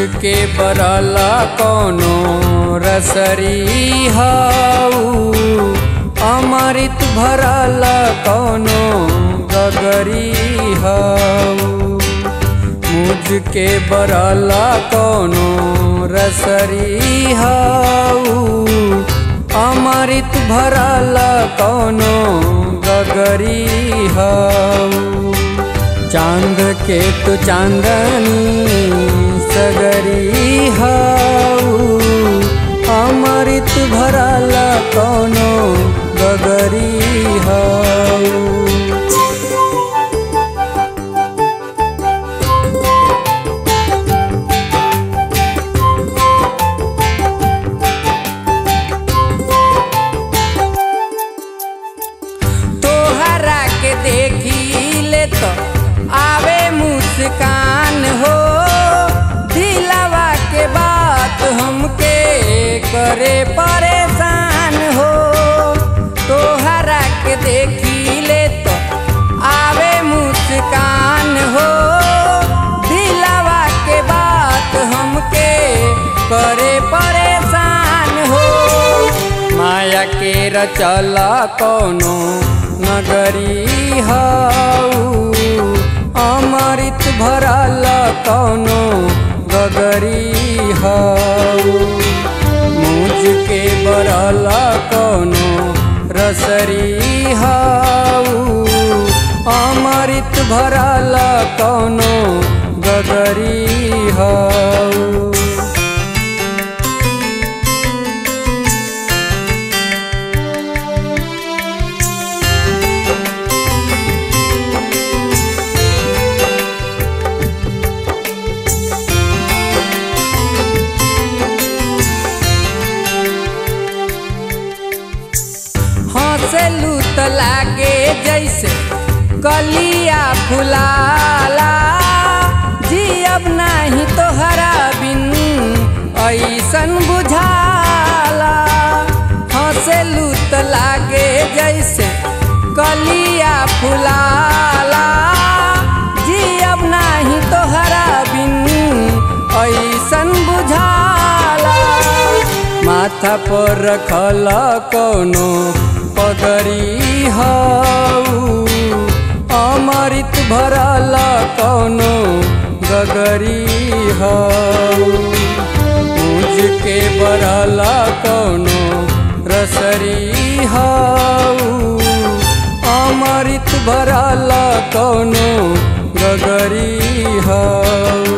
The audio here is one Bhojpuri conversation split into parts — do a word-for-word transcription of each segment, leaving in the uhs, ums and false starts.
के बरला कौनो रसरी हाऊ, अमृत भरला कौनो गगरी हाऊ। मुझके बरला कौनो रसरी हाऊ, अमृत भरला कौनो गगरी हाऊ। चांद के तू चांदनी सगरी हाऊ, अमृत भरला कौनो गगरी हाऊ। तोहरा के देखी ले तो आवे मुस्कान हो, दिलवा के बात हमके करे परेशान हो। तोहरा के देखी ले तो आवे मुस्कान हो, दिलवा के बात हमके करे परेशान हो। माया के रचला कौनो नगरी हाऊ, अमृत भरला कौनो गगरी हाऊ। मुझके बरला कौनो रसरी हाऊ, अमृत भरला कौनो गगरी हाऊ। हंसलू त लागे जैसे कलिया फुलाला, जियब नाही तोहरा बिन ऐसन बुझाला। हंसलू त लागे जैसे कलिया फुलाला, जियब नाही तोहरा बिन ऐसन बुझाला। माथा पर रखल कौनो पगरी हाऊ, अमृत भरला कौनो गगरी हाऊ। मुझके बरला कौनो रसरी हाऊ, अमृत भरला कौनो गगरी हाऊ।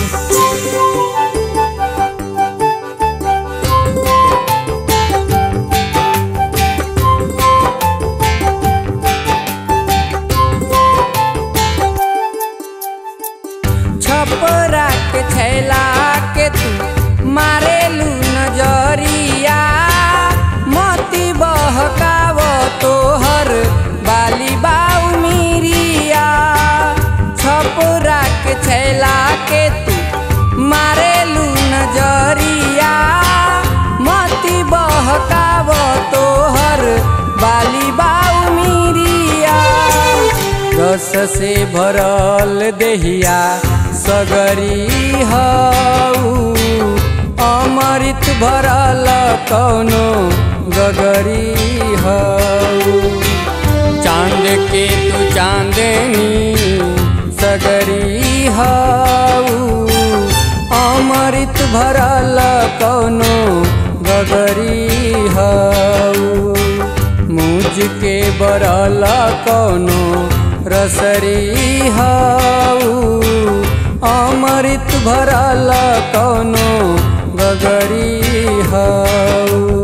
छपरा के छैला के तू मारेलू नजरिया, मोती बहकाव तोहर बाली बाऊ मीरिया। छपरा के छैला के तू मारेलू नजरिया, मोती बहकाव तोहर बाली बाऊ मीरिया। रस से भरल देहिया सगरी हाऊ, अमृत भरला कौनो गगरी हाऊ। चांद के तू चांदनी सगरी हाऊ, अमृत भरला कौनो गगरी हाऊ। मुझके बरला कौनो रसरी हाऊ, अमृत भरला कौनो गगरी हाऊ।